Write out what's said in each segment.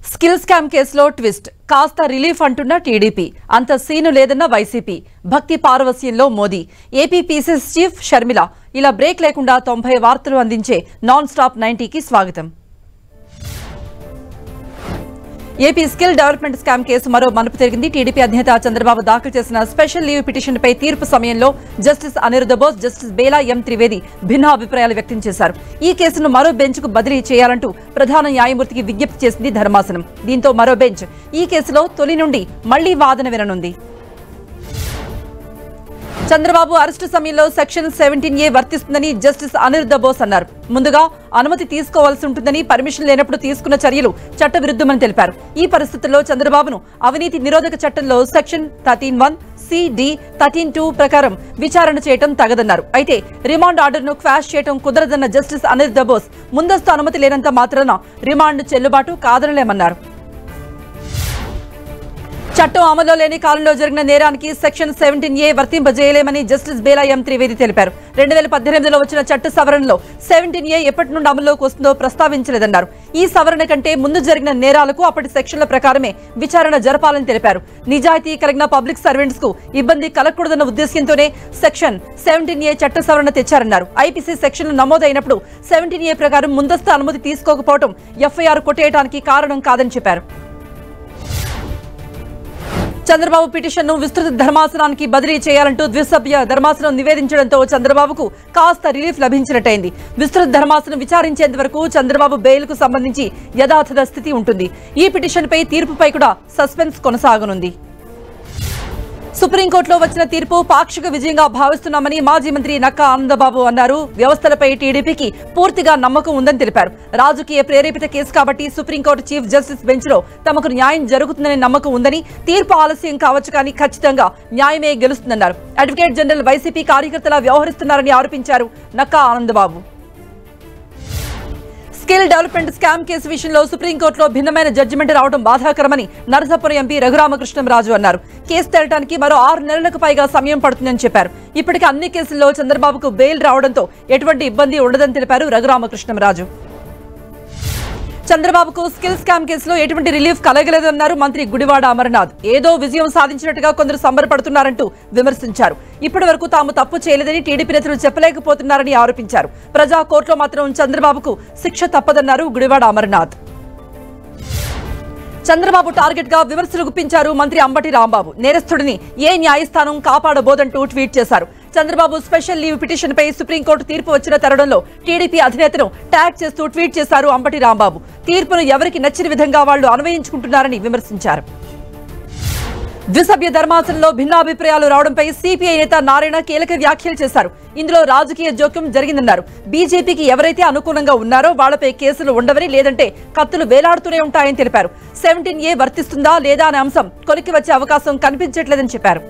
Skill scam కేసులో twist కాస్త relief అంటున్న టీడీపీ అంత సీను లేదన్న వైసీపీ భక్తి పారవస్యంలో Modi AP PCC chief Sharmila ఇలా బ్రేక్ లేకుండా 90 వార్తలు అందించే నాన్ స్టాప్ 90కి స్వాగతం. AP skill development scam case మరో మలుపు తిరిగింది. టీడీపీ అధినేత చంద్రబాబు దాఖలు చేసిన స్పెషల్ లీవ్ పిటిషన్పై తీర్పు సమయంలో justice Aniruddha Bose, justice Bela M Trivedi భిన్న అభిప్రాయాలు వ్యక్తం చేశారు. ఈ కేసును మరో బెంచ్కు బదిలీ చేయాలంటూ ప్రధాన న్యాయమూర్తికి విజ్ఞప్తి చేసింది ధర్మాసనం. దీంతో మరో బెంచ్ ఈ కేసులో తొలి నుండి మళ్లీ వాదన విననుంది. చంద్రబాబు అరెస్టు సమయంలో సెక్షన్ 17A వర్తిస్తుందని జస్టిస్ అనిరుద్ధ బోస్ అన్నారు. ముందుగా అనుమతి తీసుకోవాల్సి ఉంటుందని, పర్మిషన్ లేనప్పుడు తీసుకున్న చర్యలు చట్టవిరుద్ధమని తెలిపారు. ఈ పరిస్థితుల్లో చంద్రబాబును అవినీతి నిరోధక చట్టంలో సెక్షన్ 13(1), C, D, 13(2) ప్రకారం విచారణ చేయడం తగదన్నారు. అయితే రిమాండ్ ఆర్డర్ను క్వాష్ చేయడం కుదరదన్న జస్టిస్ అనిరుద్ధ బోస్ ముందస్తు అనుమతి లేనంత మాత్రాన రిమాండ్ చెల్లుబాటు కాదనలేమన్నారు. చట్టం అమల్లో లేని కాలంలో జరిగిన నేరానికి సెక్షన్ 17A వర్తింపజేయలేమని జస్టిస్ బేలా ఎం త్రివేది తెలిపారు. 2018లో వచ్చిన చట్ట సవరణలో 17A ఎప్పటి నుండి అమల్లోకి వస్తుందో ప్రస్తావించలేదన్నారు. ఈ సవరణ కంటే ముందు జరిగిన నేరాలకు అప్పటి సెక్షన్ల ప్రకారమే విచారణ జరపాలని తెలిపారు. నిజాయితీ కలిగిన పబ్లిక్ సర్వెంట్స్ కు ఇబ్బంది కలగకూడదన్న ఉద్దేశ్యంతోనే సెక్షన్ 17A చట్ట సవరణ తెచ్చారన్నారు. ఐపీసీ సెక్షన్లు నమోదైనప్పుడు 17A ప్రకారం ముందస్తు అనుమతి తీసుకోకపోవడం ఎఫ్ఐఆర్ కొట్టేయడానికి కారణం కాదని చెప్పారు. చంద్రబాబు పిటిషన్ను విస్తృత ధర్మాసనానికి బదిలీ చేయాలంటూ ద్విసభ్య ధర్మాసనం నివేదించడంతో చంద్రబాబుకు కాస్త రిలీఫ్ లభించినట్టయింది. విస్తృత ధర్మాసనం విచారించేంత వరకు చంద్రబాబు బెయిల్కు సంబంధించి యథాతథ స్థితి ఉంటుంది. ఈ పిటిషన్పై తీర్పుపై కూడా సస్పెన్స్ కొనసాగనుంది. సుప్రీంకోర్టులో వచ్చిన తీర్పు పాక్షిక విజయంగా భావిస్తున్నామని మాజీ మంత్రి నక్కా ఆనందబాబు అన్నారు. వ్యవస్థలపై టీడీపీకి పూర్తిగా నమ్మకం ఉందని తెలిపారు. రాజకీయ ప్రేరేపిత కేసు కాబట్టి సుప్రీంకోర్టు చీఫ్ జస్టిస్ బెంచ్ లో తమకు న్యాయం జరుగుతుందనే నమ్మకం ఉందని, తీర్పు ఆలస్యం కావచ్చు కానీ ఖచ్చితంగా న్యాయమే గెలుస్తుందన్నారు. అడ్వకేట్ జనరల్ వైసీపీ కార్యకర్తలా వ్యవహరిస్తున్నారని ఆరోపించారు Nakka Anandbabu. Skill development scam case విషయంలో సుప్రీంకోర్టులో భిన్నమైన జడ్జిమెంట్ రావడం బాధాకరమని నరసాపురం ఎంపీ రఘురామకృష్ణంరాజు అన్నారు. కేసు తేలటానికి మరో 6 నెలలకు పైగా సమయం పడుతుందని చెప్పారు. ఇప్పటికే అన్ని కేసుల్లో చంద్రబాబుకు బెయిల్ రావడంతో ఎటువంటి ఇబ్బంది ఉండదని తెలిపారు రఘురామకృష్ణంరాజు. చంద్రబాబుకు స్కిల్ స్కామ్ కేసులో ఎటువంటి రిలీఫ్ కలగలేదన్నారు మంత్రి గుడివాడ అమర్నాథ్. ఏదో విజయం సాధించినట్టుగా కొందరు సంబరపడుతున్నారంటూ విమర్శించారు. ఇప్పటి వరకు తాము తప్పు చేయలేదని టీడీపీ నేతలు చెప్పలేకపోతున్నారని ఆరోపించారు. ప్రజా కోర్టులో మాత్రం చంద్రబాబుకు శిక్ష తప్పదన్నారు గుడివాడ అమర్నాథ్. చంద్రబాబు టార్గెట్ గా విమర్శలు గుప్పించారు మంత్రి అంబటి రాంబాబు. నేరస్తుడిని ఏ న్యాయస్థానం కాపాడబోదంటూ ట్వీట్ చేశారు. చంద్రబాబు స్పెషల్ లీవ్ పిటిషన్ పై సుప్రీంకోర్టు తీర్పు వచ్చిన తరుణంలో టీడీపీ అధినేతను ట్యాగ్ చేస్తూ ట్వీట్ చేశారు అంబటి రాంబాబు. తీర్పును ఎవరికి నచ్చిన విధంగా వాళ్లు అన్వయించుకుంటున్నారని విమర్శించారు. ద్విసభ్య ధర్మాసనంలో భిన్నాభిప్రాయాలు రావడంపై సిపిఐ నేత నారాయణ కీలక వ్యాఖ్యలు చేశారు. ఇందులో రాజకీయ జోక్యం జరిగిందన్నారు. బీజేపీకి ఎవరైతే అనుకూలంగా ఉన్నారో వాళ్లపై కేసులు ఉండవని, లేదంటే కత్తులు వేలాడుతూనే ఉంటాయని తెలిపారు. 17A వర్తిస్తుందా లేదా అనే అంశం కొలిక్కి వచ్చే అవకాశం కనిపించట్లేదని చెప్పారు.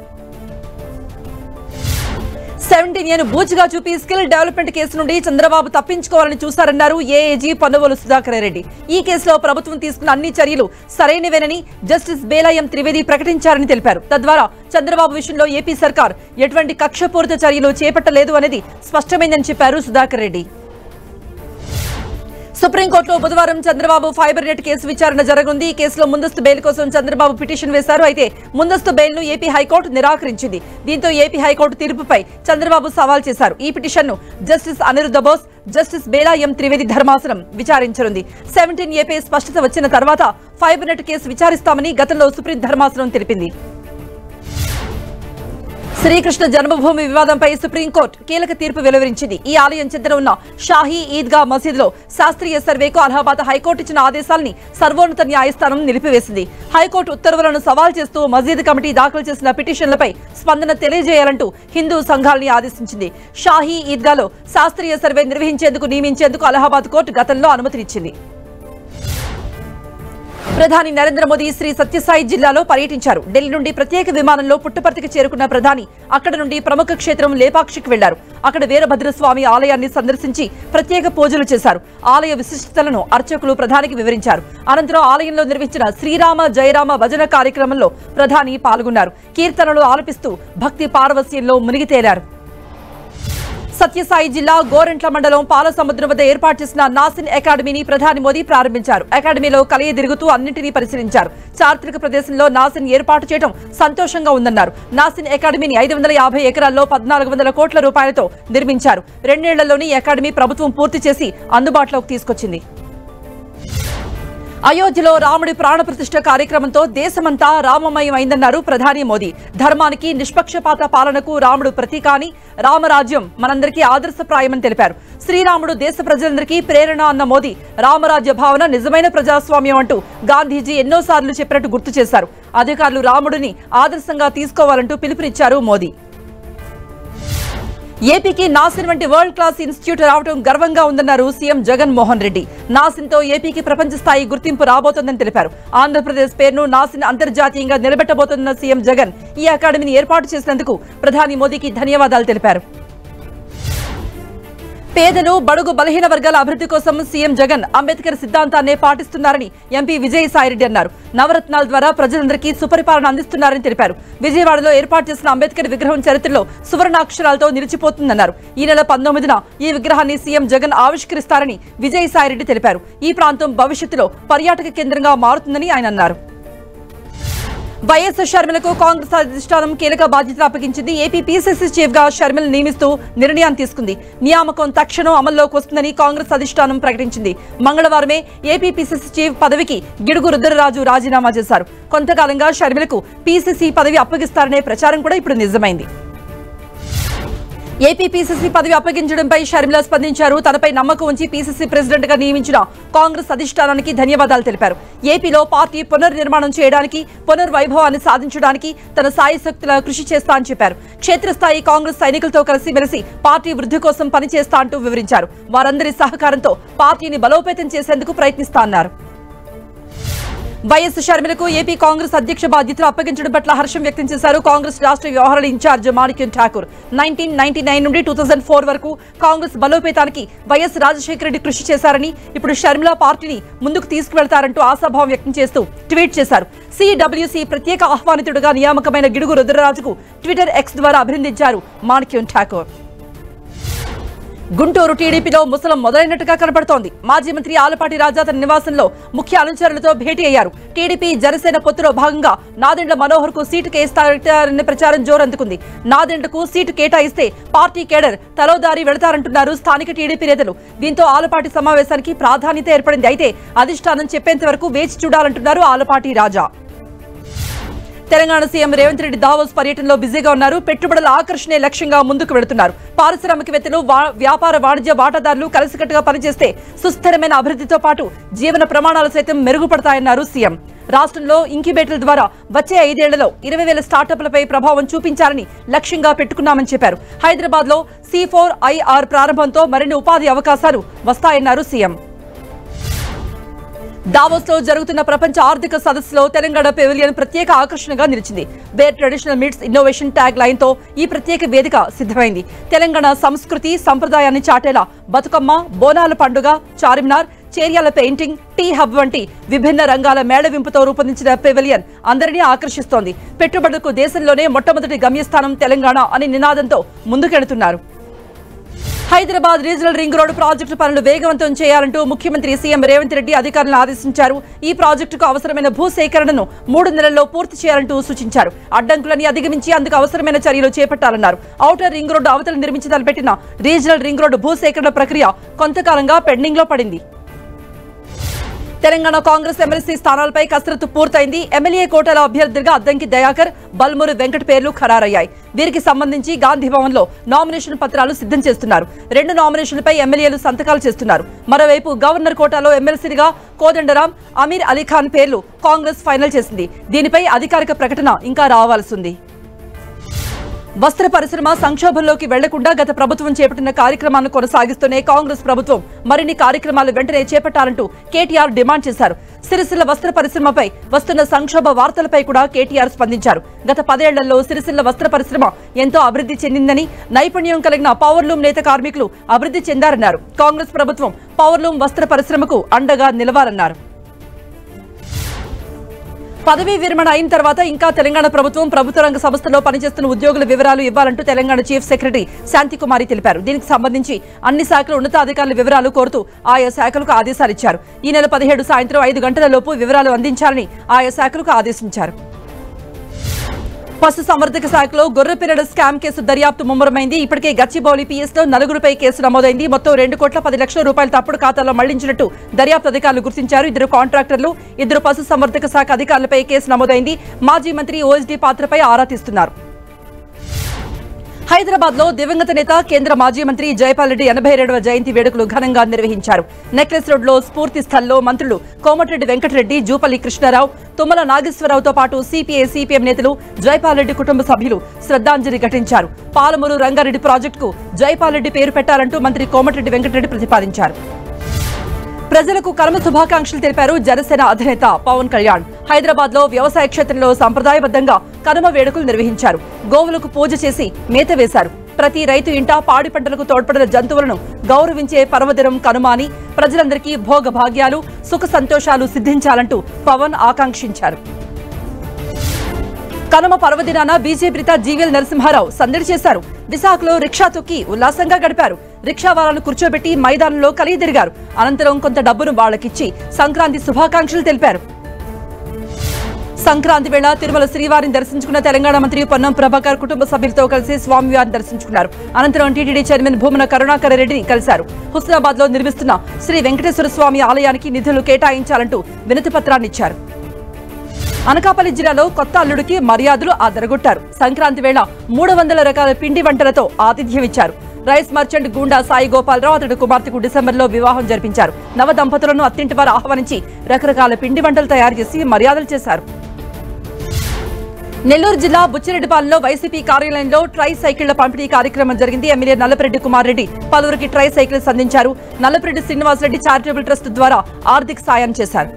17Aను బూచిగా చూపి స్కిల్ డెవలప్మెంట్ కేసు నుండి చంద్రబాబు తప్పించుకోవాలని చూశారన్నారు ఏఏజీ పన్నువోలు సుధాకర్ రెడ్డి. ఈ కేసులో ప్రభుత్వం తీసుకున్న అన్ని చర్యలు సరైనవేనని జస్టిస్ బేలా ఎం త్రివేది ప్రకటించారని తెలిపారు. తద్వారా చంద్రబాబు విషయంలో ఏపీ సర్కార్ ఎటువంటి కక్షపూరిత చర్యలు చేపట్టలేదు అనేది స్పష్టమైందని చెప్పారు సుధాకర్ రెడ్డి. సుప్రీంకోర్టులో బుధవారం చంద్రబాబు ఫైబర్ నెట్ కేసు విచారణ జరగనుంది. ఈ కేసులో ముందస్తు బెయిల్ కోసం చంద్రబాబు పిటిషన్ వేశారు. అయితే ముందస్తు బెయిల్ ను ఏపీ హైకోర్టు నిరాకరించింది. దీంతో ఏపీ హైకోర్టు తీర్పుపై చంద్రబాబు సవాల్ చేశారు. ఈ పిటిషన్ ను justice Aniruddha Bose, justice Bela M Trivedi ధర్మాసనం విచారించనుంది. 17A పై స్పష్టత వచ్చిన తర్వాత ఫైబర్ నెట్ కేసు విచారిస్తామని గతంలో సుప్రీం ధర్మాసనం తెలిపింది. శ్రీకృష్ణ జన్మభూమి వివాదంపై సుప్రీంకోర్టు కీలక తీర్పు వెలువరించింది. ఈ ఆలయం చెందిన ఉన్న షాహీ ఈద్గా మసీదులో శాస్త్రీయ సర్వేకు అలహాబాద్ హైకోర్టు ఇచ్చిన ఆదేశాలని సర్వోన్నత న్యాయస్థానం నిలిపివేసింది. హైకోర్టు ఉత్తర్వులను సవాల్ చేస్తూ మసీదు కమిటీ దాఖలు చేసిన పిటిషన్లపై స్పందన తెలియజేయాలంటూ హిందూ సంఘాలని ఆదేశించింది. షాహీ ఈద్గాలో శాస్త్రీయ సర్వే నిర్వహించేందుకు నియమించేందుకు అలహాబాద్ కోర్టు గతంలో అనుమతినిచ్చింది. ప్రధాని నరేంద్ర మోదీ శ్రీ సత్యసాయి జిల్లాలో పర్యటించారు. ఢిల్లీ నుండి ప్రత్యేక విమానంలో పుట్టపర్తికి చేరుకున్న ప్రధాని అక్కడ నుండి ప్రముఖ క్షేత్రం లేపాక్షికి వెళ్లారు. అక్కడ వీరభద్రస్వామి ఆలయాన్ని సందర్శించి ప్రత్యేక పూజలు చేశారు. ఆలయ విశిష్టతలను అర్చకులు ప్రధానికి వివరించారు. అనంతరం ఆలయంలో నిర్వహించిన శ్రీరామ జయరామ భజన కార్యక్రమంలో ప్రధాని పాల్గొన్నారు. కీర్తనలు ఆలపిస్తూ భక్తి పారవస్యంలో మునిగి తేలారు. సత్యసాయి జిల్లా గోరంట్ల మండలం పాలసముద్రం వద్ద ఏర్పాటు చేసిన నాసిన్ అకాడమీని ప్రధాని మోదీ ప్రారంభించారు. అకాడమీలో కలియ తిరుగుతూ అన్నింటినీ పరిశీలించారు. చారిత్రక ప్రదేశంలో నాసిన్ ఏర్పాటు చేయడం సంతోషంగా ఉందన్నారు. నాసిన్ అకాడమీని 550 ఎకరాల్లో 1400 కోట్ల రూపాయలతో నిర్మించారు. 2 ఏళ్లలోనే ఈ అకాడమీ ప్రభుత్వం పూర్తి చేసి అందుబాటులోకి తీసుకొచ్చింది. అయోధ్యలో రాముడి ప్రాణప్రతిష్ఠ కార్యక్రమంతో దేశమంతా రామమయం అయిందన్నారు ప్రధాని మోదీ. ధర్మానికి నిష్పక్షపాత పాలనకు రాముడు ప్రతీక అని, రామరాజ్యం మనందరికీ ఆదర్శప్రాయమని తెలిపారు. శ్రీరాముడు దేశ ప్రజలందరికీ ప్రేరణ అన్న మోదీ రామరాజ్య భావన నిజమైన ప్రజాస్వామ్యం అంటూ గాంధీజీ ఎన్నోసార్లు చెప్పినట్టు గుర్తు చేశారు. అధికారులు రాముడిని ఆదర్శంగా తీసుకోవాలంటూ పిలుపునిచ్చారు మోదీ. ఏపీకి నాసిన్ వంటి వరల్డ్ క్లాస్ ఇన్స్టిట్యూట్ రావడం గర్వంగా ఉందన్నారు సీఎం జగన్ మోహన్ రెడ్డి. నాసిన్ తో ఏపీకి ప్రపంచ స్థాయి గుర్తింపు రాబోతోందని తెలిపారు. ఆంధ్రప్రదేశ్ పేరును నాసిన్ అంతర్జాతీయంగా నిలబెట్టబోతున్న సీఎం జగన్ ఈ అకాడమీని ఏర్పాటు చేసినందుకు ప్రధాని మోదీకి ధన్యవాదాలు తెలిపారు. పేదలు, బడుగు, బలహీన వర్గాల అభివృద్ధి కోసం సీఎం జగన్ అంబేద్కర్ సిద్ధాంతాన్నే పాటిస్తున్నారని ఎంపీ విజయసాయిరెడ్డి అన్నారు. నవరత్నాల ద్వారా ప్రజలందరికీ సుపరిపాలన అందిస్తున్నారని తెలిపారు. విజయవాడలో ఏర్పాటు చేసిన అంబేద్కర్ విగ్రహం చరిత్రలో సువర్ణాక్షరాలతో నిలిచిపోతుందన్నారు. ఈ నెల 19న ఈ విగ్రహాన్ని సీఎం జగన్ ఆవిష్కరిస్తారని విజయసాయిరెడ్డి తెలిపారు. ఈ ప్రాంతం భవిష్యత్తులో పర్యాటక కేంద్రంగా మారుతుందని ఆయన అన్నారు. వైఎస్ షర్మిలకు కాంగ్రెస్ అధిష్టానం కీలక బాధ్యతలు అప్పగించింది. ఏపీ పీసీసీ చీఫ్ గా షర్మిలను నియమిస్తూ నిర్ణయాన్ని తీసుకుంది. నియామకం తక్షణం అమల్లోకి వస్తుందని కాంగ్రెస్ అధిష్టానం ప్రకటించింది. మంగళవారమే ఏపీ పీసీసీ చీఫ్ పదవికి గిడుగు రుద్రరాజు రాజీనామా చేశారు. కొంతకాలంగా షర్మిలకు పీసీసీ పదవి అప్పగిస్తారనే ప్రచారం కూడా ఇప్పుడు నిజమైంది. ఏపీ పీసీసీ పదవి అప్పగించడంపై షర్మిల స్పందించారు. తనపై నమ్మకం ఉంచి పీసీసీ ప్రెసిడెంట్ గా నియమించిన కాంగ్రెస్ అధిష్టానానికి ధన్యవాదాలు తెలిపారు. ఏపీలో పార్టీ పునర్నిర్మాణం చేయడానికి, పునర్వైభవాన్ని సాధించడానికి తన సాయశక్తుల కృషి చేస్తా అని చెప్పారు. క్షేత్రస్థాయి కాంగ్రెస్ సైనికులతో కలిసిమెలిసి పార్టీ వృద్ధి కోసం పనిచేస్తా అంటూ వివరించారు. వారందరి సహకారంతో పార్టీని బలోపేతం చేసేందుకు ప్రయత్నిస్తా అన్నారు. వైఎస్ షర్మిలకు ఏపీ కాంగ్రెస్ అధ్యక్ష బాధ్యతలు అప్పగించడం పట్ల హర్షం వ్యక్తం చేశారు. కాంగ్రెస్ రాష్ట్ర వ్యవహారాల ఇన్ఛార్జ్ మాణిక్యం ఠాకూర్ 1999 నుండి 2004 వరకు కాంగ్రెస్ బలోపేతానికి వైఎస్ రాజశేఖర రెడ్డి కృషి చేశారని, ఇప్పుడు షర్మిల పార్టీని ముందుకు తీసుకువెళ్తారంటూ ఆశాభావం వ్యక్తం చేస్తూ ట్వీట్ చేశారు. సిడబ్ల్యూసీ ప్రత్యేక ఆహ్వానితుడిగా నియామకమైన గిడుగు రుద్రరాజుకు ట్విట్టర్ ఎక్స్ ద్వారా అభినందించారు మాణిక్యం ఠాకూర్. గుంటూరు టీడీపీలో ముసలం మొదలైనట్టుగా కనబడుతోంది. మాజీ మంత్రి ఆలపాటి రాజా తన నివాసంలో ముఖ్య అనుచరులతో భేటీ అయ్యారు. టీడీపీ జనసేన పొత్తులో భాగంగా నాదెండ్ల మనోహర్ కు సీటు కేటాయిస్తారనే ప్రచారం జోరందుకుంది. నాదెండ్లకు సీటు కేటాయిస్తే పార్టీ కేడర్ తలోదారి వెళతారంటున్నారు స్థానిక టీడీపీ నేతలు. దీంతో ఆలపాటి సమావేశానికి ప్రాధాన్యత ఏర్పడింది. అయితే అధిష్టానం చెప్పేంత వరకు వేచి చూడాలంటున్నారు ఆలపాటి రాజా. తెలంగాణ సీఎం రేవంత్ రెడ్డి దావోస్ పర్యటనలో బిజీగా ఉన్నారు. పెట్టుబడుల ఆకర్షణే లక్ష్యంగా ముందుకు వెళుతున్నారు. పారిశ్రామికవేత్తలు, వ్యాపార వాణిజ్య వాటాదారులు కలిసికట్టుగా పనిచేస్తే సుస్థిరమైన అభివృద్ధితో పాటు జీవన ప్రమాణాలు సైతం మెరుగుపడతాయన్నారు సీఎం. రాష్ట్రంలో ఇంక్యుబేటర్ల ద్వారా వచ్చే 5 ఏళ్లలో 20,000 స్టార్టప్లపై ప్రభావం చూపించాలని లక్ష్యంగా పెట్టుకున్నామని చెప్పారు. హైదరాబాద్ లో C4IR ప్రారంభంతో మరిన్ని ఉపాధి అవకాశాలు వస్తాయన్నారు సీఎం. దావోస్ లో జరుగుతున్న ప్రపంచ ఆర్థిక సదస్సులో తెలంగాణ పెవిలియన్ ప్రత్యేక ఆకర్షణగా నిలిచింది. Where traditional meets innovation tag line తో ఈ ప్రత్యేక వేదిక సిద్ధమైంది. తెలంగాణ సంస్కృతి సంప్రదాయాన్ని చాటేలా బతుకమ్మ, బోనాల పండుగ, Charminar, Cheriyal painting, T hub వంటి విభిన్న రంగాల మేళవింపుతో రూపొందించిన పెవిలియన్ అందరినీ ఆకర్షిస్తోంది. పెట్టుబడులకు దేశంలోనే మొట్టమొదటి గమ్యస్థానం తెలంగాణ అని నినాదంతో ముందుకెడుతున్నారు. Hyderabad regional ring road project పనులు వేగవంతం చేయాలంటూ ముఖ్యమంత్రి సీఎం రేవంత్ రెడ్డి అధికారులను ఆదేశించారు. ఈ ప్రాజెక్టుకు అవసరమైన భూసేకరణను 3 నెలల్లో పూర్తి చేయాలంటూ సూచించారు. అడ్డంకులని అధిగమించి అందుకు అవసరమైన చర్యలు చేపట్టాలన్నారు. ఔటర్ రింగ్ రోడ్డు అవతల నిర్మించి తలపెట్టిన రీజనల్ రింగ్ రోడ్డు భూసేకరణ ప్రక్రియ కొంతకాలంగా పెండింగ్ లో పడింది. తెలంగాణ కాంగ్రెస్ ఎమ్మెల్సీ స్థానాలపై కసరత్తు పూర్తయింది. ఎమ్మెల్యే కోటాల అభ్యర్థులుగా అద్దంకి దయాకర్, బల్మూరు వెంకట్ పేర్లు ఖరారయ్యాయి. వీరికి సంబంధించి గాంధీభవన్ లో నామినేషన్ పత్రాలు సిద్ధం చేస్తున్నారు. 2 నామినేషన్లపై ఎమ్మెల్యేలు సంతకాలు చేస్తున్నారు. మరోవైపు గవర్నర్ కోటాలో ఎమ్మెల్సీలుగా కోదండరాం, అమీర్ అలీఖాన్ పేర్లు కాంగ్రెస్ ఫైనల్ చేసింది. దీనిపై అధికారిక ప్రకటన ఇంకా రావాల్సింది. వస్త్ర పరిశ్రమ సంక్షోభంలోకి వెళ్లకుండా గత ప్రభుత్వం చేపట్టిన కార్యక్రమాలను కొనసాగిస్తూనే కాంగ్రెస్ ప్రభుత్వం మరిన్ని కార్యక్రమాలు వెంటనే చేపట్టాలంటూ కేటీఆర్ డిమాండ్ చేశారు. సిరిసిల్ల వస్త్ర పరిశ్రమపై వస్తున్న సంక్షోభ వార్తలపై కూడా కేటీఆర్ స్పందించారు. గత 10 ఏళ్లలో సిరిసిల్ల వస్త్ర పరిశ్రమ ఎంతో అభివృద్ధి చెందిందని, నైపుణ్యం కలిగిన పవర్లూమ్ నేత కార్మికులు అభివృద్ధి చెందారన్నారు. కాంగ్రెస్ ప్రభుత్వం పవర్లూమ్ వస్త్ర పరిశ్రమకు అండగా నిలవాలన్నారు. పదవీ విరమణ అయిన తర్వాత ఇంకా తెలంగాణ ప్రభుత్వ రంగ సంస్థల్లో పనిచేస్తున్న ఉద్యోగుల వివరాలు ఇవ్వాలంటూ తెలంగాణ చీఫ్ సెక్రటరీ శాంతికుమారి తెలిపారు. దీనికి సంబంధించి అన్ని శాఖల ఉన్నతాధికారుల వివరాలు కోరుతూ ఆయా శాఖలకు ఆదేశాలు ఇచ్చారు. ఈ నెల 17 సాయంత్రం 5 గంటల లోపు వివరాలు అందించాలని ఆయా శాఖలకు ఆదేశించారు. పశుసంవర్ధక శాఖలో గొర్రెపిల్లల స్కామ్ కేసు దర్యాప్తు ముమ్మరమైంది. ఇప్పటికే గచ్చిబౌలి పిఎస్లో 4గురిపై కేసు నమోదైంది. మొత్తం 2,10,00,000 రూపాయలు తప్పుడు ఖాతాలో మళ్లించినట్టు దర్యాప్తు అధికారులు గుర్తించారు. 2 కాంట్రాక్టర్లు 2 పశుసంవర్ధక శాఖ అధికారులపై కేసు నమోదైంది. మాజీ మంత్రి ఓఎస్డీ పాత్రపై ఆరా తీస్తున్నారు. హైదరాబాద్ లో దివంగత నేత కేంద్ర మాజీ మంత్రి జైపాల్ రెడ్డి 82వ జయంతి వేడుకలు ఘనంగా నిర్వహించారు. నెక్లెస్ రోడ్ లో స్ఫూర్తి స్థల్లో మంత్రులు కోమటిరెడ్డి వెంకటరెడ్డి, జూపల్లి కృష్ణారావు, తుమ్మల నాగేశ్వరరావుతో పాటు సిపిఐ, సిపిఎం నేతలు జైపాల్ రెడ్డి కుటుంబ సభ్యులు శ్రద్ధాంజలి ఘటించారు. పాలమూరు రంగారెడ్డి ప్రాజెక్టుకు జైపాల్ రెడ్డి పేరు పెట్టాలంటూ మంత్రి కోమటిరెడ్డి వెంకటరెడ్డి ప్రతిపాదించారు. ప్రజలకు కర్మ శుభాకాంక్షలు తెలిపారు జనసేన అధినేత పవన్ కళ్యాణ్. హైదరాబాద్ లో వ్యవసాయ క్షేత్రంలో సంప్రదాయబద్ధంగా కనుమ వేడుకలు నిర్వహించారు. గోవులకు పూజ చేసి మేత వేశారు. ప్రతి రైతు ఇంటా పాడి పంటలకు తోడ్పడిన జంతువులను గౌరవించే పర్వదినం కనుమ అని ప్రజలందరికీ భోగ భాగ్యాలు, సుఖ సంతోషాలు సిద్ధించాలంటూ పవన్ ఆకాంక్షించారు. కనుమ పర్వదినాన బీజేపీ నేత జీవీఎల్ నరసింహారావు సందడి చేశారు. విశాఖలో రిక్షా తొక్కి ఉల్లాసంగా గడిపారు. రిక్షా వారాలను కూర్చోబెట్టి మైదానంలో కలియదిరిగారు. అనంతరం కొంత డబ్బును వాళ్లకిచ్చి సంక్రాంతి శుభాకాంక్షలు తెలిపారు. సంక్రాంతి వేళ తిరుమల శ్రీవారిని దర్శించుకున్న తెలంగాణ మంత్రి పొన్నం ప్రభాకర్ కుటుంబ సభ్యులతో కలిసి స్వామివారిని దర్శించుకున్నారు. అనంతరం టీటీడీ చైర్మన్ భూమన కరుణాకర్ రెడ్డిని కలిశారు. హుస్నాబాద్ లో నిర్మిస్తున్న శ్రీ వెంకటేశ్వర స్వామి ఆలయానికి నిధులు కేటాయించాలంటూ వినతి పత్రాన్ని ఇచ్చారు. అనకాపల్లి జిల్లాలో కొత్త అల్లుడికి మర్యాదలు అదరగొట్టారు. సంక్రాంతి వేళ 300 రకాల పిండి వంటలతో ఆతిథ్యం ఇచ్చారు. రైస్ మర్చెంట్ గూండా సాయి గోపాలరావు అతడి కుమార్తెకు డిసెంబర్లో వివాహం జరిపించారు. నవ దంపతులను అత్తింటి వారు ఆహ్వానించి రకరకాల పిండి వంటలు తయారు చేసి మర్యాదలు చేశారు. నెల్లూరు జిల్లా బుచ్చిరెడ్డిపాలెంలో వైసీపీ కార్యాలయంలో ట్రై సైకిళ్ల పంపిణీ కార్యక్రమం జరిగింది. ఎమ్మెల్యే నల్లపరెడ్డి కుమార్ రెడ్డి పలువురికి ట్రై సైకిల్స్ అందించారు. నల్లపరెడ్డి శ్రీనివాసరెడ్డి చారిటబుల్ ట్రస్ట్ ద్వారా ఆర్థిక సాయం చేశారు.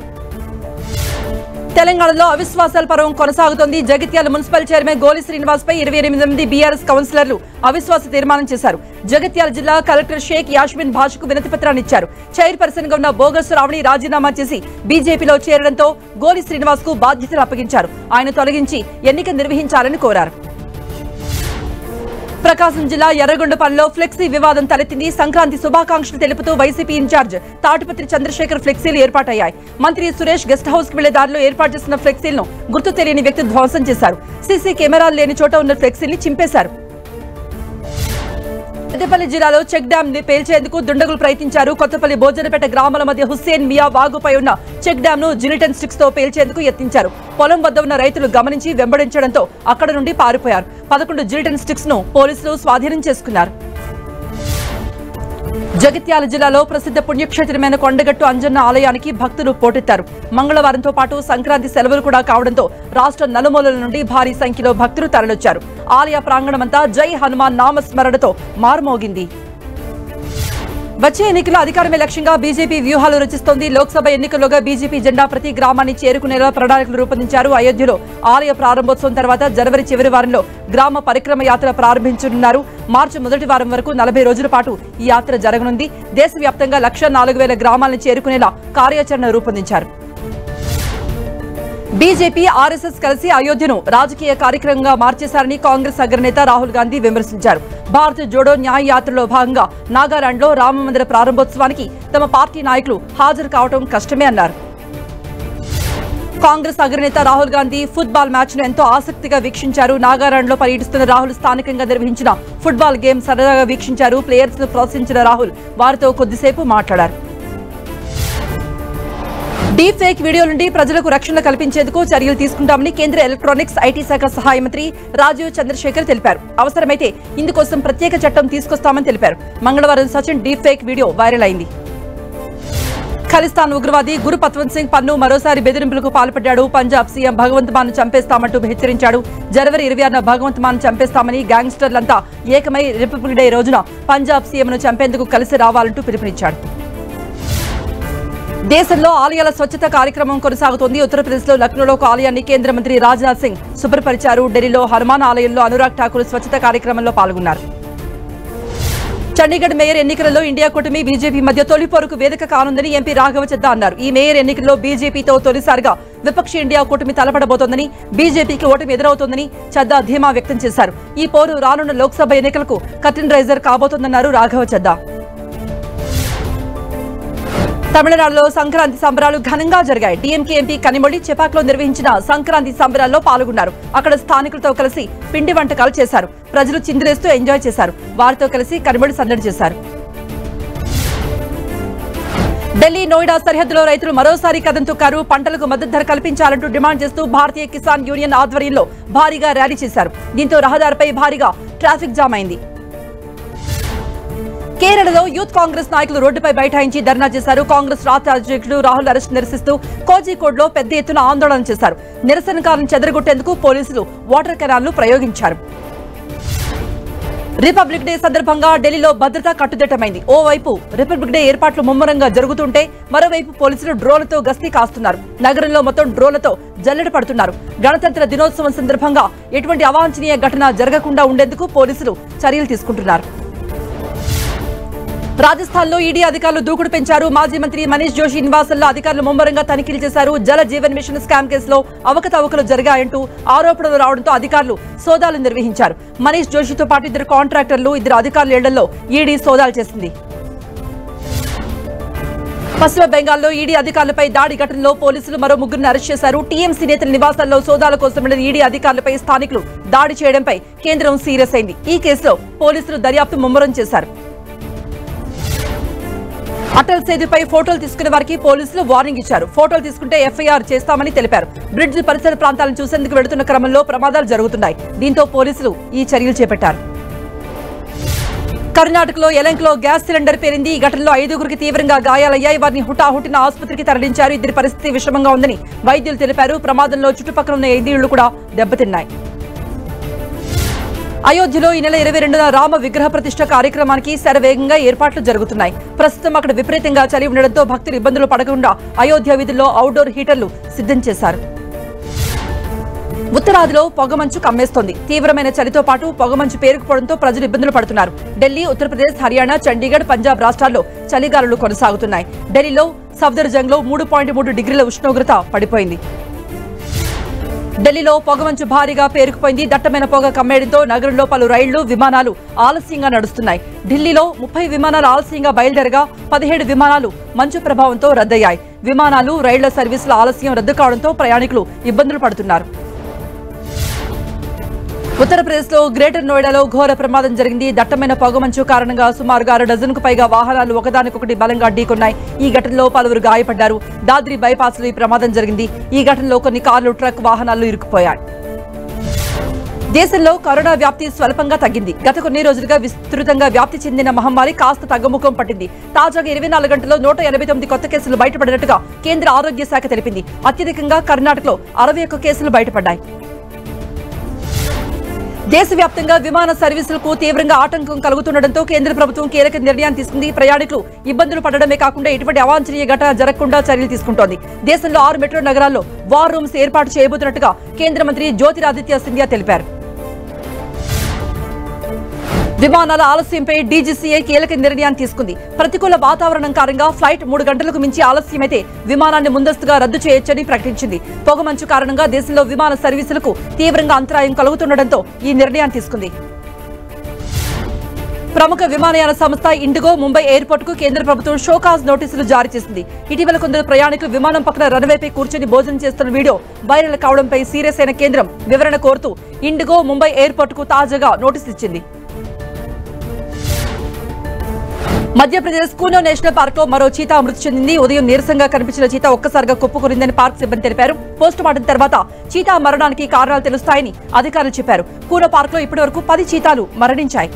తెలంగాణలో అవిశ్వాసాల పర్వం కొనసాగుతోంది. జగిత్యాల మున్సిపల్ చైర్మన్ గోలి శ్రీనివాస్ పై 28 మంది బీఆర్ఎస్ కౌన్సిలర్లు అవిశ్వాస తీర్మానం చేశారు. జగిత్యాల జిల్లా కలెక్టర్ షేక్ యాస్మిన్ భాషకు వినతి పత్రాన్ని ఇచ్చారు. చైర్పర్సన్ గా ఉన్న బోగస్ రావణి రాజీనామా చేసి బీజేపీలో చేరడంతో గోలి శ్రీనివాస్ కు బాధ్యతలు అప్పగించారు. ఆయన తొలగించి ఎన్నిక నిర్వహించాలని కోరారు. ప్రకాశం జిల్లా ఎర్రగొండపల్లిలో ఫ్లెక్సీ వివాదం తలెత్తింది. సంక్రాంతి శుభాకాంక్షలు తెలుపుతూ వైసీపీ ఇన్ఛార్జ్ తాటిపత్రి చంద్రశేఖర్ ఫ్లెక్సీలు ఏర్పాటయ్యాయి. మంత్రి సురేష్ గెస్ట్ హౌస్ కు వెళ్లే దారిలో ఏర్పాటు చేసిన ఫ్లెక్సీలను గుర్తు తెలియని వ్యక్తి ధ్వంసం చేశారు. సీసీ కెమెరాలు లేని చోట ఉన్న ఫ్లెక్సీని చింపేశారు. పెద్దపల్లి జిల్లాలో చెక్ డ్యాం ని పేల్చేందుకు దుండగులు ప్రయత్నించారు. కొత్తపల్లి భోజనపేట గ్రామాల మధ్య హుస్సేన్ మియా వాగుపై ఉన్న చెక్ డ్యాం ను జిలిటన్ స్టిక్స్ తో పేల్చేందుకు యత్నించారు. పొలం వద్ద ఉన్న రైతులు గమనించి వెంబడించడంతో అక్కడ నుండి పారిపోయారు. 11 జిలిటన్ స్టిక్స్ ను పోలీసులు స్వాధీనం చేసుకున్నారు. జగిత్యాల జిల్లాలో ప్రసిద్ధ పుణ్యక్షేత్రమైన కొండగట్టు అంజన్న ఆలయానికి భక్తులు పోటెత్తారు. మంగళవారంతో పాటు సంక్రాంతి సెలవులు కూడా కావడంతో రాష్ట్ర నలుమూలల నుండి భారీ సంఖ్యలో భక్తులు తరలొచ్చారు. ఆలయ ప్రాంగణమంతా జై హనుమాన్ నామస్మరణతో మారుమోగింది. వచ్చే ఎన్నికల అధికారమే లక్ష్యంగా బీజేపీ వ్యూహాలు రచిస్తోంది. లోక్సభ ఎన్నికల్లోగా బీజేపీ జెండా ప్రతి గ్రామాన్ని చేరుకునేలా ప్రణాళికలు రూపొందించారు. అయోధ్యలో ఆలయ ప్రారంభోత్సవం తర్వాత జనవరి చివరి వారంలో గ్రామ పరిక్రమ యాత్ర ప్రారంభించనున్నారు. మార్చి మొదటి వారం వరకు 40 రోజుల పాటు ఈ యాత్ర జరగనుంది. దేశవ్యాప్తంగా 1,04,000 గ్రామాలను చేరుకునేలా కార్యాచరణ రూపొందించారు. బీజేపీ, ఆర్ఎస్ఎస్ కలిసి అయోధ్యను రాజకీయ కార్యక్రమంగా మార్చేశారని కాంగ్రెస్ అగ్రనేత రాహుల్ గాంధీ విమర్శించారు. భారత్ జోడో న్యాయ యాత్రలో భాగంగా నాగాలాండ్లో రామమందిర ప్రారంభోత్సవానికి తమ పార్టీ నాయకులు హాజరు కావడం కష్టమే అన్నారు. కాంగ్రెస్ అగ్రనేత రాహుల్ గాంధీ ఫుట్బాల్ మ్యాచ్ ను ఎంతో ఆసక్తిగా వీక్షించారు. నాగాలాండ్లో పర్యటిస్తున్న రాహుల్ స్థానికంగా నిర్వహించిన ఫుట్బాల్ గేమ్ సరదాగా వీక్షించారు. ప్లేయర్స్ ను ప్రోత్సహించిన రాహుల్ వారితో కొద్దిసేపు మాట్లాడారు. డీప్ ఫేక్ వీడియో నుండి ప్రజలకు రక్షణ కల్పించేందుకు చర్యలు తీసుకుంటామని కేంద్ర ఎలక్ట్రానిక్స్, ఐటీ శాఖ సహాయ మంత్రి రాజీవ్ చంద్రశేఖర్ తెలిపారు. అవసరమైతే ఇందుకోసం ప్రత్యేక చట్టం తీసుకొస్తామని తెలిపారు. మంగళవారం Sachin deep fake video viral అయింది. ఖలిస్తాన్ ఉగ్రవాది గురు పత్వంత్ సింగ్ పన్ను మరోసారి బెదిరింపులకు పాల్పడ్డాడు. పంజాబ్ సీఎం భగవంత్ మాన్ చంపేస్తామంటూ హెచ్చరించాడు. జనవరి 26న భగవంత్ మాన్ చంపేస్తామని గ్యాంగ్స్టర్లంతా ఏకమై రిపబ్లిక్ డే రోజున పంజాబ్ సీఎంను చంపేందుకు కలిసి రావాలంటూ పిలుపునిచ్చాడు. దేశంలో ఆలయాల స్వచ్ఛత కార్యక్రమం కొనసాగుతోంది. ఉత్తరప్రదేశ్లో లక్నోలో ఒక ఆలయాన్ని కేంద్ర మంత్రి రాజ్నాథ్ సింగ్ శుభ్రపరిచారు. ఢిల్లీలో హనుమాన్ ఆలయంలో అనురాగ్ ఠాకూర్ స్వచ్ఛత కార్యక్రమంలో పాల్గొన్నారు. చండీగఢ్ మేయర్ ఎన్నికలలో ఇండియా కూటమి బీజేపీ మధ్య తొలి పోరుకు వేదిక కానుందని ఎంపీ రాఘవ చద్దా అన్నారు. ఈ మేయర్ ఎన్నికల్లో బీజేపీతో తొలిసారిగా విపక్ష ఇండియా కూటమి తలపడబోతోందని, బీజేపీకి ఓటమి ఎదురవుతోందని చద్దా ధీమా వ్యక్తం చేశారు. ఈ పోరు రానున్న లోక్సభ ఎన్నికలకు కర్టెన్ రైజర్ కాబోతోందన్నారు రాఘవ చద్దా. తమిళనాడులో సంక్రాంతి సంబరాలు ఘనంగా జరిగాయి. డీఎంకే ఎంపీ కనిమొళి చెపాక్లో నిర్వహించిన సంక్రాంతి సంబరాల్లో పాల్గొన్నారు. అక్కడ స్థానికులతో కలిసి పిండి వంటకాలు చేశారు. ప్రజలు చిందులేస్తూ ఎంజాయ్ చేశారు. వారితో కలిసి కనిమొళి సందడి చేశారు. ఢిల్లీ నోయిడా సరిహద్దులో రైతులు మరోసారి కదం తొక్కారు. పంటలకు మద్దతు ధర కల్పించాలంటూ డిమాండ్ చేస్తూ భారతీయ కిసాన్ యూనియన్ ఆధ్వర్యంలో భారీగా ర్యాలీ చేశారు. దీంతో రహదారిపై భారీగా ట్రాఫిక్ జామ్ అయింది. కేరళలో యూత్ కాంగ్రెస్ నాయకులు రోడ్డుపై బైఠాయించి ధర్నా చేశారు. కాంగ్రెస్ రాష్ట్ర అధ్యక్షుడు రాహుల్ అరెస్ట్ నిరసిస్తూ కోజికోడ్లో పెద్ద ఎత్తున ఆందోళన చేశారు. నిరసనకారులను చెదరగొట్టేందుకు పోలీసులు వాటర్ కెనాల్ను ప్రయోగించారు. రిపబ్లిక్ డే సందర్భంగా ఢిల్లీలో భద్రత కట్టుదిట్టమైంది. ఓవైపు రిపబ్లిక్ డే ఏర్పాట్లు ముమ్మరంగా జరుగుతుంటే మరోవైపు పోలీసులు డ్రోన్లతో గస్తీ కాస్తున్నారు. నగరంలో మొత్తం డ్రోన్లతో జల్లెడ పడుతున్నారు. గణతంత్ర దినోత్సవం సందర్భంగా ఎటువంటి అవాంఛనీయ ఘటన జరగకుండా ఉండేందుకు పోలీసులు చర్యలు తీసుకుంటున్నారు. రాజస్థాన్లో ఈడీ అధికారులు దూకుడు పెంచారు. మాజీ మంత్రి మనీష్ జోషి నివాసంలో అధికారులు ముమ్మరంగా తనిఖీలు చేశారు. జల జీవన్ మిషన్ స్కామ్ కేసులో అవకతవకలు జరిగాయంటూ ఆరోపణలు రావడంతో అధికారులు సోదాలు నిర్వహించారు. మనీష్ జోషితో పాటు 2 కాంట్రాక్టర్లు, 2 అధికారుల ఇళ్లలో ఈడీ సోదాలు చేసింది. పశ్చిమ బెంగాల్లో ఈడీ అధికారులపై దాడి ఘటనలో పోలీసులు మరో 3 అరెస్ట్ చేశారు. టీఎంసీ నేతల నివాసాల్లో సోదాల కోసం వెళ్లిన ఈడీ అధికారులపై స్థానికులు దాడి చేయడంపై కేంద్రం సీరియస్ అయింది. ఈ కేసులో పోలీసులు దర్యాప్తు ముమ్మరం చేశారు. అటల్ సేతుపై ఫోటోలు తీసుకునే వారికి పోలీసులు వార్నింగ్ ఇచ్చారు. ఫోటోలు తీసుకుంటే ఎఫ్ఐఆర్ చేస్తామని తెలిపారు. బ్రిడ్జ్ పరిసర ప్రాంతాలను చూసేందుకు వెళుతున్న క్రమంలో ప్రమాదాలు జరుగుతున్నాయి. దీంతో పోలీసులు ఈ చర్యలు చేపట్టారు. కర్ణాటకలో యలంకలో గ్యాస్ సిలిండర్ పేరింది. ఈ ఘటనలో 5గురికి తీవ్రంగా గాయాలయ్యాయి. వారిని హుటాహుటిన ఆసుపత్రికి తరలించారు. ఇద్దరి పరిస్థితి విషమంగా ఉందని వైద్యులు తెలిపారు. ప్రమాదంలో చుట్టుపక్కల ఉన్న 5 ఇళ్లు కూడా దెబ్బతిన్నాయి. అయోధ్యలో ఈ నెల 22న రామ విగ్రహ ప్రతిష్ఠ కార్యక్రమానికి శరవేగంగా ఏర్పాట్లు జరుగుతున్నాయి. ప్రస్తుతం అక్కడ విపరీతంగా చలి ఉండడంతో భక్తులు ఇబ్బందులు పడకుండా అయోధ్య వీధుల్లో అవుట్డోర్ హీటర్లు సిద్ధం చేశారు. ఉత్తరాదిలో పొగమంచు కమ్మేస్తోంది. తీవ్రమైన చలితో పాటు పొగమంచు పేరుకుపోవడంతో ప్రజలు ఇబ్బందులు పడుతున్నారు. ఢిల్లీ, ఉత్తరప్రదేశ్, హర్యానా, చండీగఢ్, పంజాబ్ రాష్ట్రాల్లో చలిగాలులు కొనసాగుతున్నాయి. ఢిల్లీలో సఫ్దర్జంగ్లో 3.3 డిగ్రీల ఉష్ణోగ్రత పడిపోయింది. ఢిల్లీలో పొగమంచు భారీగా పేరుకుపోయింది. దట్టమైన పొగ కమ్మేయడంతో నగరంలో పలు రైళ్లు, విమానాలు ఆలస్యంగా నడుస్తున్నాయి. ఢిల్లీలో 30 విమానాలు ఆలస్యంగా బయలుదేరగా 17 విమానాలు మంచు ప్రభావంతో రద్దయ్యాయి. విమానాలు, రైళ్ల సర్వీసుల ఆలస్యం రద్దు కావడంతో ప్రయాణికులు ఇబ్బందులు పడుతున్నారు. ఉత్తరప్రదేశ్లో గ్రేటర్ నోయిడాలో ఘోర ప్రమాదం జరిగింది. దట్టమైన పొగమంచు కారణంగా సుమారుగా 6 డజన్కు పైగా వాహనాలు ఒకదానికొకటి బలంగా ఢీకొన్నాయి. ఈ ఘటనలో పలువురు గాయపడ్డారు. దాద్రి బైపాస్లో ఈ ప్రమాదం జరిగింది. ఈ ఘటనలో కొన్ని కార్లు, ట్రక్ వాహనాలు ఇరుక్కుపోయాయి. దేశంలో కరోనా వ్యాప్తి స్వల్పంగా తగ్గింది. గత కొన్ని రోజులుగా విస్తృతంగా వ్యాప్తి చెందిన మహమ్మారి కాస్త తగ్గుముఖం పట్టింది. తాజాగా 24 గంటల్లో 189 కొత్త కేసులు బయటపడినట్టుగా కేంద్ర ఆరోగ్య శాఖ తెలిపింది. అత్యధికంగా కర్ణాటకలో 61 కేసులు బయటపడ్డాయి. దేశవ్యాప్తంగా విమాన సర్వీసులకు తీవ్రంగా ఆటంకం కలుగుతుండటంతో కేంద్ర ప్రభుత్వం కీలక నిర్ణయం తీసుకుంది. ప్రయాణికులు ఇబ్బందులు పడడమే కాకుండా ఎటువంటి అవాంఛనీయ ఘటన జరగకుండా చర్యలు తీసుకుంటోంది. దేశంలో 6 మెట్రో నగరాల్లో వార్ రూమ్స్ ఏర్పాటు చేయబోతున్నట్టుగా కేంద్ర మంత్రి జ్యోతిరాదిత్య సింధియా తెలిపారు. విమానాల ఆలస్యంపై డీజీసీఏ కీలక నిర్ణయాన్ని తీసుకుంది. ప్రతికూల వాతావరణం కారణంగా ఫ్లైట్ 3 గంటలకు మించి ఆలస్యమైతే విమానాన్ని ముందస్తుగా రద్దు చేయొచ్చని ప్రకటించింది. పొగమంచు కారణంగా దేశంలో విమాన సర్వీసులకు తీవ్రంగా అంతరాయం కలుగుతుండటంతో ఈ నిర్ణయాన్ని తీసుకుంది. ప్రముఖ విమానయాన సంస్థ ఇండిగో ముంబై ఎయిర్పోర్ట్ కు కేంద్ర ప్రభుత్వం షోకాజ్ నోటీసులు జారీ చేసింది. ఇటీవల కొందరు ప్రయాణికులు విమానం పక్కన రన్వేపై కూర్చొని భోజనం చేస్తున్న వీడియో వైరల్ కావడంపై సీరియస్ అయిన కేంద్రం వివరణ కోరుతూ ఇండిగో ముంబై ఎయిర్పోర్ట్ కు తాజాగా నోటీసు ఇచ్చింది. మధ్యప్రదేశ్ కూనో నేషనల్ పార్క్ లో మరో చీతా మృతి చెందింది. ఉదయం నీరసంగా కనిపించిన చీతా ఒక్కసారిగా కుప్పకూరిందని పార్క్ సిబ్బంది తెలిపారు. పోస్టుమార్టం తర్వాత చీతా మరణానికి కారణాలు తెలుస్తాయని అధికారులు చెప్పారు. కూనో పార్క్ లో ఇప్పటివరకు 10 చీతాలు మరణించాయి.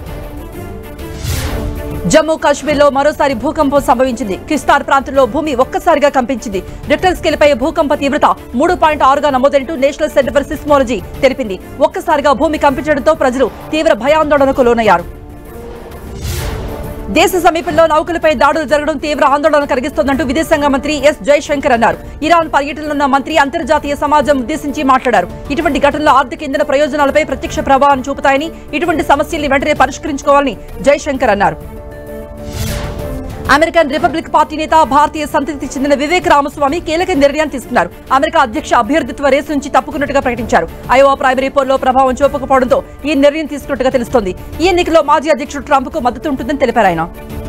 జమ్మూ కాశ్మీర్లో మరోసారి భూకంపం సంభవించింది. కిస్తార్ ప్రాంతంలో భూమి ఒక్కసారిగా కంపించింది. రిక్టర్ స్కేల్పై భూకంప తీవ్రత 3.6గా నమోదైనట్టు నేషనల్ సెంటర్ ఫర్ సిస్మోలజీ తెలిపింది. ఒక్కసారిగా భూమి కంపించడంతో ప్రజలు తీవ్ర భయాందోళనకు లోనయ్యారు. దేశ సమీపంలో నౌకలపై దాడులు జరగడం తీవ్ర ఆందోళన కలిగిస్తోందంటూ విదేశాంగ మంత్రి ఎస్ జయశంకర్ అన్నారు. ఇరాన్ పర్యటనలో ఉన్న మంత్రి అంతర్జాతీయ సమాజం ఉద్దేశించి మాట్లాడారు. ఇటువంటి ఘటనలు ఆర్థిక ఇంధన ప్రయోజనాలపై ప్రత్యక్ష ప్రభావాన్ని చూపుతాయని, ఇటువంటి సమస్యల్ని వెంటనే పరిష్కరించుకోవాలని జయశంకర్ అన్నారు. అమెరికన్ రిపబ్లిక్ పార్టీ నేత, భారతీయ సంతతికి చెందిన వివేక్ రామస్వామి కీలక నిర్ణయాన్ని తీసుకున్నారు. అమెరికా అధ్యక్ష అభ్యర్థిత్వ రేసు నుంచి తప్పుకున్నట్టుగా ప్రకటించారు. అయోవా ప్రైమరీ పోల్లో ప్రభావం చూపకపోవడంతో ఈ నిర్ణయం తీసుకున్నట్టుగా తెలుస్తోంది. ఈ ఎన్నికల్లో మాజీ అధ్యక్షుడు ట్రంప్ కు మద్దతు ఉంటుందని తెలిపారు ఆయన.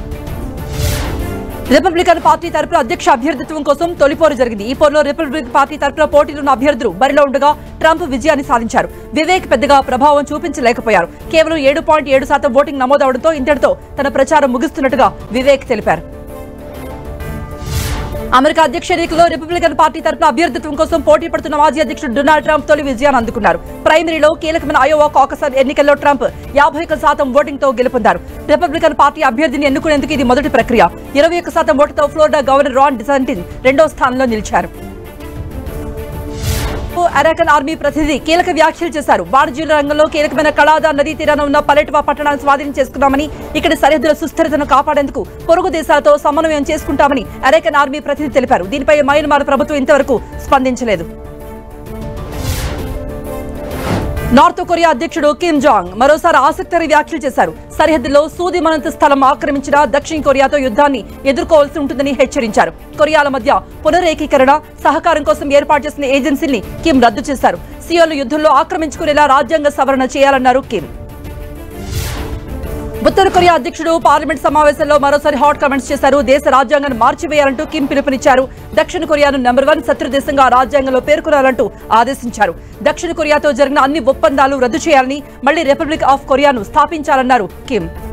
రిపబ్లికన్ పార్టీ తరపున అధ్యక్ష అభ్యర్థిత్వం కోసం తొలి పోరు జరిగింది. ఈ పోరులో రిపబ్లిక్ పార్టీ తరపున పోటీలున్న అభ్యర్థులు బరిలో ఉండగా ట్రంప్ విజయాన్ని సాధించారు. వివేక్ పెద్దగా ప్రభావం చూపించలేకపోయారు. కేవలం 7.7% ఓటింగ్ నమోదవడంతో ఇంతటితో తన ప్రచారం ముగిస్తున్నట్టుగా వివేక్ తెలిపారు. అమెరికా అధ్యక్ష ఎన్నికల్లో రిపబ్లికన్ పార్టీ తరపున అభ్యర్థిత్వం కోసం పోటీ పడుతున్న మాజీ అధ్యక్షుడు డొనాల్డ్ ట్రంప్ తొలి విజయాన్ని అందుకున్నారు. ప్రైమరీలో కీలకమైన అయోవా కాకస్ ఎన్నికల్లో ట్రంప్ 51% ఓటింగ్ తో గెలుపొందారు. రిపబ్లికన్ పార్టీ అభ్యర్థిని ఎన్నుకునేందుకు ఇది మొదటి ప్రక్రియ. 21% ఓటుతో ఫ్లోరిడా గవర్నర్ రాన్ డిసాంటిస్ రెండో స్థానంలో నిలిచారు. అమెరికన్ ఆర్మీ ప్రతినిధి కీలక వ్యాఖ్యలు చేశారు. వాణిజ్య రంగంలో కీలకమైన కళాదా నదీ తీరాన ఉన్న పలెట్వా పట్టణాన్ని స్వాధీనం చేసుకున్నామని, ఇక్కడి సరిహద్దుల సుస్థిరతను కాపాడేందుకు పొరుగు దేశాలతో సమన్వయం చేసుకుంటామని అమెరికన్ ఆర్మీ ప్రతినిధి తెలిపారు. దీనిపై మయన్మార్ ప్రభుత్వం ఇంతవరకు స్పందించలేదు. నార్త్ కొరియా అధ్యక్షుడు కిమ్ జాంగ్ మరోసారి ఆసక్తికర వ్యాఖ్యలు చేశారు. సరిహద్దులో సూదిమనంత స్థలం ఆక్రమించిన దక్షిణ కొరియాతో యుద్ధాన్ని ఎదుర్కోవాల్సి ఉంటుందని హెచ్చరించారు. కొరియాల మధ్య పునరేకీకరణ, సహకారం కోసం ఏర్పాటు చేసిన ఏజెన్సీని కిమ్ రద్దు చేశారు. సియోల్ యుద్ధంలో ఆక్రమించుకునేలా రాజ్యాంగ సవరణ చేయాలన్నారు కిమ్. ఉత్తర కొరియా అధ్యక్షుడు పార్లమెంట్ సమావేశంలో మరోసారి హాట్ కామెంట్స్ చేశారు. దేశ రాజ్యాంగాన్ని మార్చివేయాలంటూ కిమ్ పిలుపునిచ్చారు. దక్షిణ కొరియాను నెంబర్ 1 శత్రు దేశంగా రాజ్యాంగంలో పేర్కొనాలంటూ ఆదేశించారు. దక్షిణ కొరియాతో జరిగిన అన్ని ఒప్పందాలు రద్దు చేయాలని, మళ్లీ రిపబ్లిక్ ఆఫ్ కొరియాను స్థాపించాలన్నారు కిమ్.